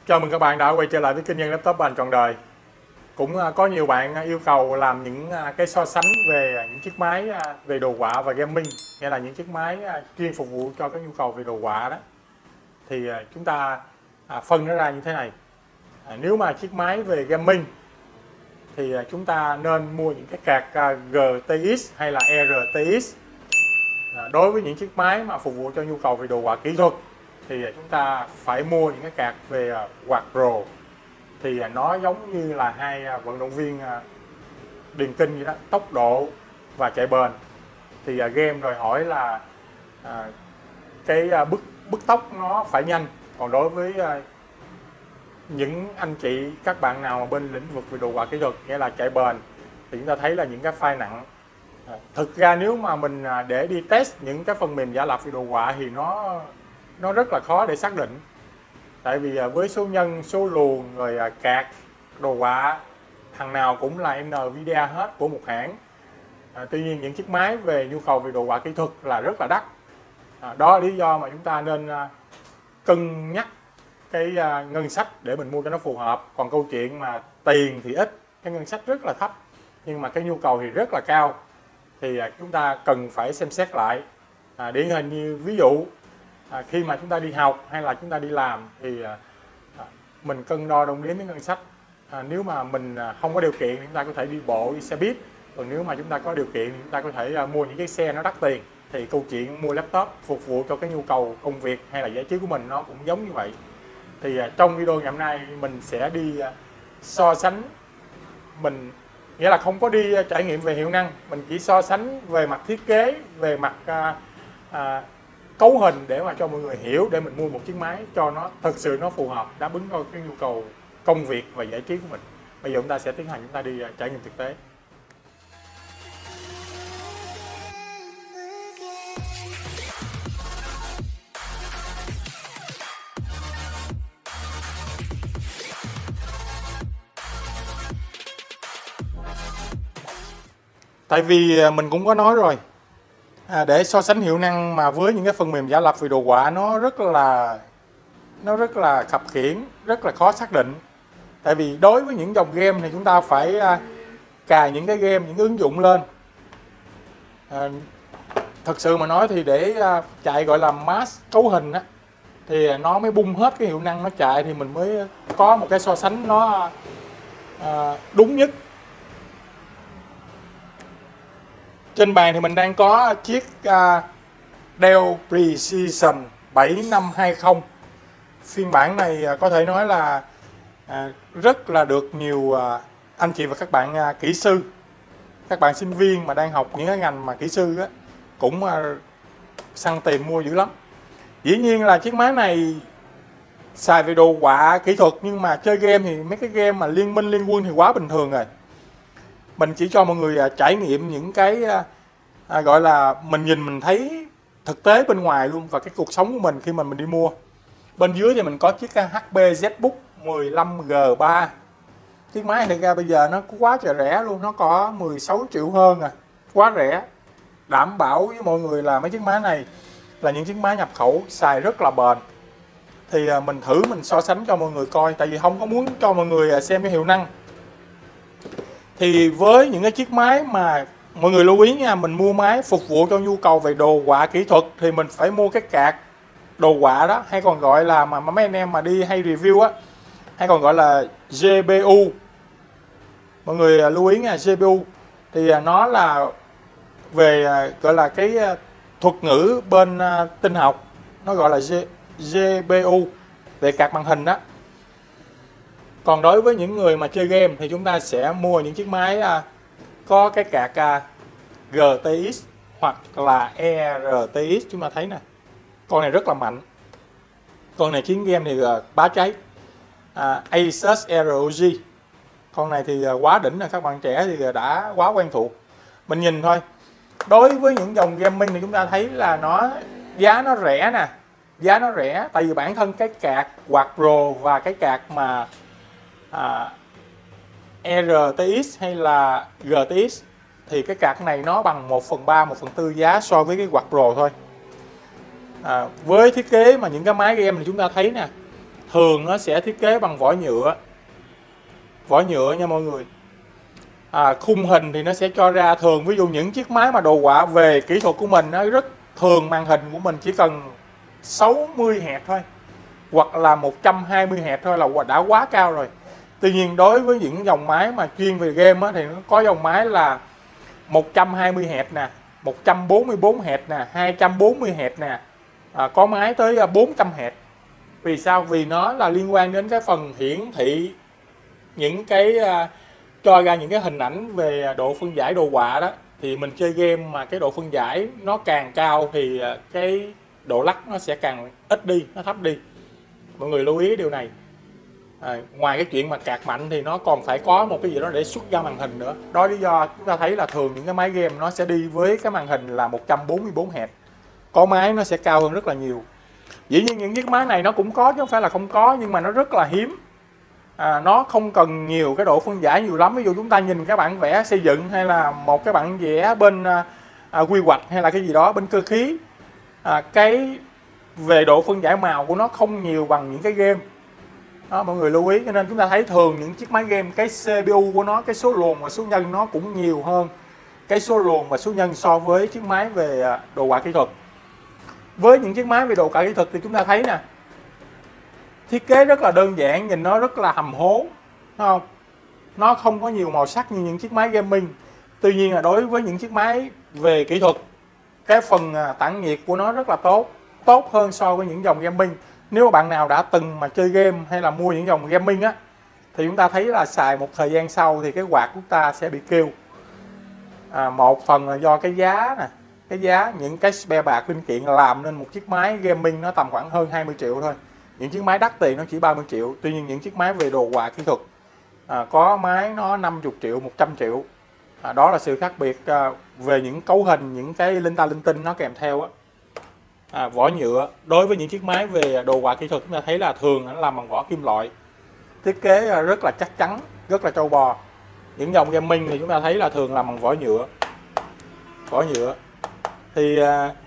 Chào mừng các bạn đã quay trở lại với kênh Nhân Laptop Bàn Trọn Đời. Cũng có nhiều bạn yêu cầu làm những cái so sánh về những chiếc máy về đồ họa và gaming, nghĩa là những chiếc máy chuyên phục vụ cho cái nhu cầu về đồ họa đó. Thì chúng ta phân nó ra như thế này. Nếu mà chiếc máy về gaming thì chúng ta nên mua những cái card GTX hay là RTX. Đối với những chiếc máy mà phục vụ cho nhu cầu về đồ họa kỹ thuật thì chúng ta phải mua những cái card về quạt Pro. Thì nó giống như là hai vận động viên điền kinh vậy đó, tốc độ và chạy bền. Thì game đòi hỏi là cái bứt tốc nó phải nhanh. Còn đối với những anh chị, các bạn nào mà bên lĩnh vực về đồ họa kỹ thuật, nghĩa là chạy bền, thì chúng ta thấy là những cái file nặng. Thực ra nếu mà mình để đi test những cái phần mềm giả lập về đồ họa thì nó rất là khó để xác định. Tại vì với số nhân, số luồng, rồi card, đồ họa, thằng nào cũng là Nvidia hết của một hãng. Tuy nhiên những chiếc máy về nhu cầu về đồ họa kỹ thuật là rất là đắt. Đó là lý do mà chúng ta nên cân nhắc cái ngân sách để mình mua cho nó phù hợp. Còn câu chuyện mà tiền thì ít, cái ngân sách rất là thấp, nhưng mà cái nhu cầu thì rất là cao, thì chúng ta cần phải xem xét lại. Điển hình như ví dụ khi mà chúng ta đi học hay là chúng ta đi làm thì mình cân đo đong đếm với ngân sách. Nếu mà mình không có điều kiện thì chúng ta có thể đi bộ, đi xe buýt. Còn nếu mà chúng ta có điều kiện thì chúng ta có thể mua những cái xe nó đắt tiền. Thì câu chuyện mua laptop phục vụ cho cái nhu cầu công việc hay là giải trí của mình nó cũng giống như vậy. Thì trong video ngày hôm nay mình sẽ đi so sánh, mình nghĩa là không có đi trải nghiệm về hiệu năng, mình chỉ so sánh về mặt thiết kế, về mặt cấu hình để mà cho mọi người hiểu, để mình mua một chiếc máy cho nó thực sự nó phù hợp, đáp ứng cái nhu cầu công việc và giải trí của mình. Bây giờ chúng ta sẽ tiến hành, chúng ta đi trải nghiệm thực tế. Tại vì mình cũng có nói rồi, để so sánh hiệu năng mà với những cái phần mềm giả lập về đồ họa nó rất là khập khiễng, rất là khó xác định. Tại vì đối với những dòng game thì chúng ta phải cài những cái game, những ứng dụng lên. Thật sự mà nói thì để chạy gọi là mass cấu hình á, thì nó mới bung hết cái hiệu năng nó chạy, thì mình mới có một cái so sánh nó đúng nhất. Trên bàn thì mình đang có chiếc Dell Precision 7520. Phiên bản này có thể nói là rất là được nhiều anh chị và các bạn kỹ sư, các bạn sinh viên mà đang học những cái ngành mà kỹ sư á, cũng săn tìm mua dữ lắm. Dĩ nhiên là chiếc máy này xài về đồ họa kỹ thuật, nhưng mà chơi game thì mấy cái game mà liên minh liên quân thì quá bình thường rồi. Mình chỉ cho mọi người trải nghiệm những cái gọi là mình nhìn mình thấy thực tế bên ngoài luôn, và cái cuộc sống của mình khi mà mình đi mua. Bên dưới thì mình có chiếc HP ZBook 15G3. Chiếc máy này thực ra bây giờ nó quá trời rẻ luôn, nó có 16 triệu hơn quá rẻ. Đảm bảo với mọi người là mấy chiếc máy này là những chiếc máy nhập khẩu, xài rất là bền. Thì mình thử mình so sánh cho mọi người coi, tại vì không có muốn cho mọi người xem cái hiệu năng. Thì với những cái chiếc máy mà mọi người lưu ý nha, mình mua máy phục vụ cho nhu cầu về đồ họa kỹ thuật thì mình phải mua cái card đồ họa đó, hay còn gọi là mà mấy anh em mà đi hay review á, hay còn gọi là GPU. Mọi người lưu ý nha, GPU thì nó là về gọi là cái thuật ngữ bên tin học, nó gọi là GPU về card màn hình đó. Còn đối với những người mà chơi game thì chúng ta sẽ mua những chiếc máy có cái card GTX hoặc là RTX. Chúng ta thấy nè, con này rất là mạnh, con này chiến game thì bá cháy. Asus ROG, con này thì quá đỉnh rồi, các bạn trẻ thì đã quá quen thuộc. Mình nhìn thôi, đối với những dòng gaming thì chúng ta thấy là giá nó rẻ nè, giá nó rẻ. Tại vì bản thân cái card quad Pro và cái card mà RTX hay là GTX thì cái card này nó bằng 1/3, 1/4 giá so với cái quad Pro thôi. Với thiết kế mà những cái máy game thì chúng ta thấy nè, thường nó sẽ thiết kế bằng vỏ nhựa nha mọi người. Khung hình thì nó sẽ cho ra thường, ví dụ những chiếc máy mà đồ họa về kỹ thuật của mình, nó rất thường màn hình của mình chỉ cần 60 Hz thôi, hoặc là 120 Hz thôi là đã quá cao rồi. Tuy nhiên đối với những dòng máy mà chuyên về game á, thì nó có dòng máy là 120 Hz nè, 144 Hz nè, 240 Hz nè, có máy tới 400 Hz. Vì sao? Vì nó là liên quan đến cái phần hiển thị những cái cho ra những cái hình ảnh về độ phân giải đồ họa đó. Thì mình chơi game mà cái độ phân giải nó càng cao thì cái độ lắc nó sẽ càng ít đi, nó thấp đi. Mọi người lưu ý điều này. Ngoài cái chuyện mà cạc mạnh thì nó còn phải có một cái gì đó để xuất ra màn hình nữa. Đó lý do chúng ta thấy là thường những cái máy game nó sẽ đi với cái màn hình là 144 Hz. Có máy nó sẽ cao hơn rất là nhiều. Dĩ nhiên những chiếc máy này nó cũng có chứ không phải là không có, nhưng mà nó rất là hiếm. Nó không cần nhiều cái độ phân giải nhiều lắm. Ví dụ chúng ta nhìn cái bản vẽ xây dựng, hay là một cái bản vẽ bên quy hoạch, hay là cái gì đó bên cơ khí, cái về độ phân giải màu của nó không nhiều bằng những cái game đó, mọi người lưu ý. Cho nên chúng ta thấy thường những chiếc máy game, cái CPU của nó, cái số luồn và số nhân nó cũng nhiều hơn cái số luồn và số nhân so với chiếc máy về đồ họa kỹ thuật. Với những chiếc máy về đồ họa kỹ thuật thì chúng ta thấy nè, thiết kế rất là đơn giản, nhìn nó rất là hầm hố, đúng không? Nó không có nhiều màu sắc như những chiếc máy gaming. Tuy nhiên là đối với những chiếc máy về kỹ thuật, cái phần tản nhiệt của nó rất là tốt hơn so với những dòng gaming. Nếu bạn nào đã từng mà chơi game hay là mua những dòng gaming á, thì chúng ta thấy là xài một thời gian sau thì cái quạt của ta sẽ bị kêu. Một phần là do cái giá nè, cái giá những cái spare bạc linh kiện làm nên một chiếc máy gaming nó tầm khoảng hơn 20 triệu thôi. Những chiếc máy đắt tiền nó chỉ 30 triệu. Tuy nhiên những chiếc máy về đồ họa kỹ thuật có máy nó 50 triệu, 100 triệu. Đó là sự khác biệt về những cấu hình, những cái linh ta linh tinh nó kèm theo á. Vỏ nhựa đối với những chiếc máy về đồ họa kỹ thuật chúng ta thấy là thường nó làm bằng vỏ kim loại, thiết kế rất là chắc chắn, rất là trâu bò. Những dòng gaming thì chúng ta thấy là thường làm bằng vỏ nhựa thì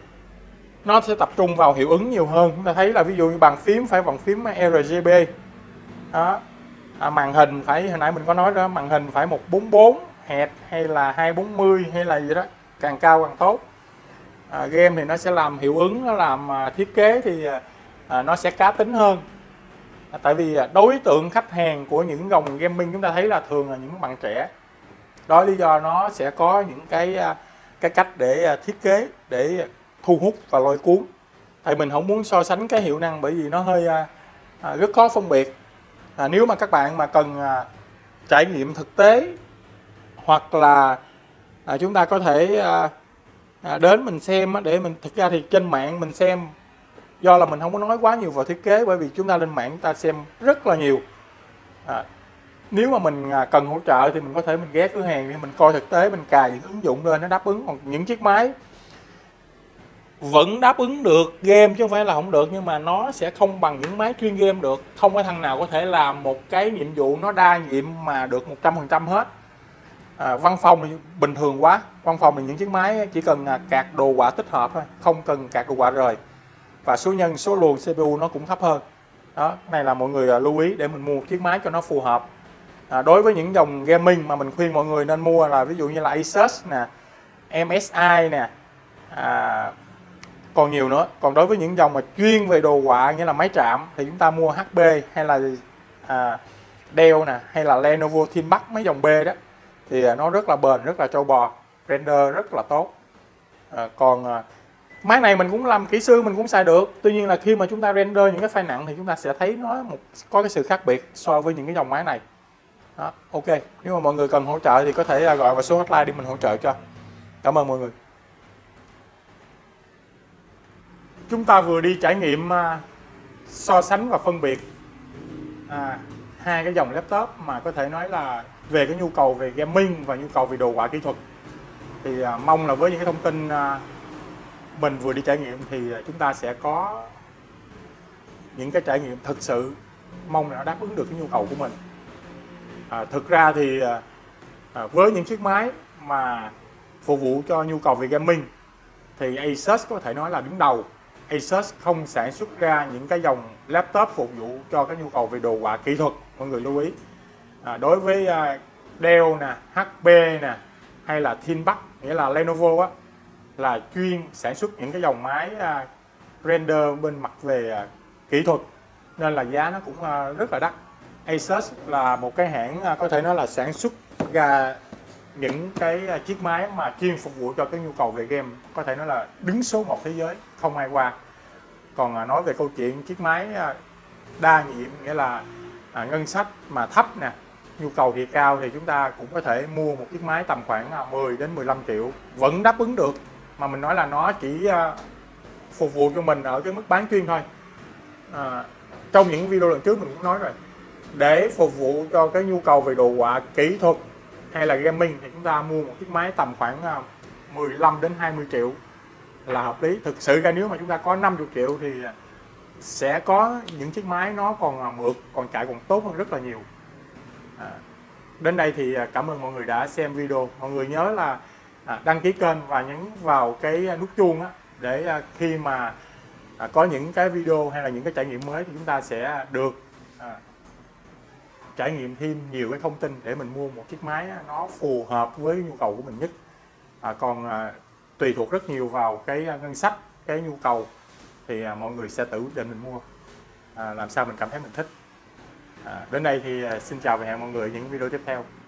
nó sẽ tập trung vào hiệu ứng nhiều hơn. Chúng ta thấy là ví dụ như bàn phím phải bàn phím RGB đó. Màn hình phải, hồi nãy mình có nói đó, màn hình phải 144 Hz hay là 240 hay là gì đó, càng cao càng tốt. Game thì nó sẽ làm hiệu ứng, nó làm thiết kế thì nó sẽ cá tính hơn. Tại vì đối tượng khách hàng của những dòng gaming chúng ta thấy là thường là những bạn trẻ. Đó lý do nó sẽ có những cái cách để thiết kế để thu hút và lôi cuốn. Tại mình không muốn so sánh cái hiệu năng bởi vì nó hơi rất khó phân biệt. Nếu mà các bạn mà cần trải nghiệm thực tế, hoặc là chúng ta có thể đến mình xem để mình, thực ra thì trên mạng mình xem, do là mình không có nói quá nhiều vào thiết kế bởi vì chúng ta lên mạng chúng ta xem rất là nhiều. Nếu mà mình cần hỗ trợ thì mình có thể mình ghé cửa hàng để mình coi thực tế, mình cài những ứng dụng lên nó đáp ứng. Còn những chiếc máy vẫn đáp ứng được game chứ không phải là không được, nhưng mà nó sẽ không bằng những máy chuyên game được. Không có thằng nào có thể làm một cái nhiệm vụ nó đa nhiệm mà được 100% hết. Văn phòng thì bình thường quá. Văn phòng thì những chiếc máy chỉ cần card đồ họa tích hợp thôi, không cần card đồ họa rời. Và số nhân, số luồn CPU nó cũng thấp hơn. Đó, này là mọi người lưu ý để mình mua một chiếc máy cho nó phù hợp. Đối với những dòng gaming mà mình khuyên mọi người nên mua là ví dụ như là Asus nè, MSI nè, còn nhiều nữa. Còn đối với những dòng mà chuyên về đồ họa như là máy chạm thì chúng ta mua HP hay là Dell nè, hay là Lenovo ThinkPad, mấy dòng B đó thì nó rất là bền, rất là trâu bò, render rất là tốt. Còn máy này mình cũng làm kỹ sư, mình cũng xài được. Tuy nhiên là khi mà chúng ta render những cái file nặng thì chúng ta sẽ thấy nó có cái sự khác biệt so với những cái dòng máy này. Đó, ok. Nếu mà mọi người cần hỗ trợ thì có thể gọi vào số hotline để mình hỗ trợ cho. Cảm ơn mọi người. Chúng ta vừa đi trải nghiệm so sánh và phân biệt hai cái dòng laptop mà có thể nói là về cái nhu cầu về gaming và nhu cầu về đồ họa kỹ thuật. Thì mong là với những cái thông tin mình vừa đi trải nghiệm thì chúng ta sẽ có những cái trải nghiệm thực sự, mong là nó đáp ứng được cái nhu cầu của mình. Thực ra thì với những chiếc máy mà phục vụ cho nhu cầu về gaming thì Asus có thể nói là đứng đầu. Asus không sản xuất ra những cái dòng laptop phục vụ cho cái nhu cầu về đồ họa kỹ thuật, mọi người lưu ý. Đối với Dell nè, HP nè, hay là ThinkPad, nghĩa là Lenovo á, là chuyên sản xuất những cái dòng máy render bên mặt về kỹ thuật, nên là giá nó cũng rất là đắt. Asus là một cái hãng có thể nói là sản xuất ra những cái chiếc máy mà chuyên phục vụ cho cái nhu cầu về game, có thể nói là đứng số 1 thế giới, không ai qua. Còn nói về câu chuyện chiếc máy đa nhiệm, nghĩa là ngân sách mà thấp nè, nhu cầu thì cao, thì chúng ta cũng có thể mua một chiếc máy tầm khoảng 10 đến 15 triệu vẫn đáp ứng được. Mà mình nói là nó chỉ phục vụ cho mình ở cái mức bán chuyên thôi. Trong những video lần trước mình cũng nói rồi, để phục vụ cho cái nhu cầu về đồ họa kỹ thuật hay là gaming thì chúng ta mua một chiếc máy tầm khoảng 15 đến 20 triệu là hợp lý. Thực sự ra nếu mà chúng ta có 50 triệu thì sẽ có những chiếc máy nó còn mượt, còn chạy còn tốt hơn rất là nhiều. Đến đây thì cảm ơn mọi người đã xem video. Mọi người nhớ là đăng ký kênh và nhấn vào cái nút chuông á, để khi mà có những cái video hay là những cái trải nghiệm mới thì chúng ta sẽ được trải nghiệm thêm nhiều cái thông tin để mình mua một chiếc máy nó phù hợp với nhu cầu của mình nhất. Còn tùy thuộc rất nhiều vào cái ngân sách, cái nhu cầu thì mọi người sẽ tự quyết định mình mua làm sao mình cảm thấy mình thích. Đến đây thì xin chào và hẹn mọi người ở những video tiếp theo.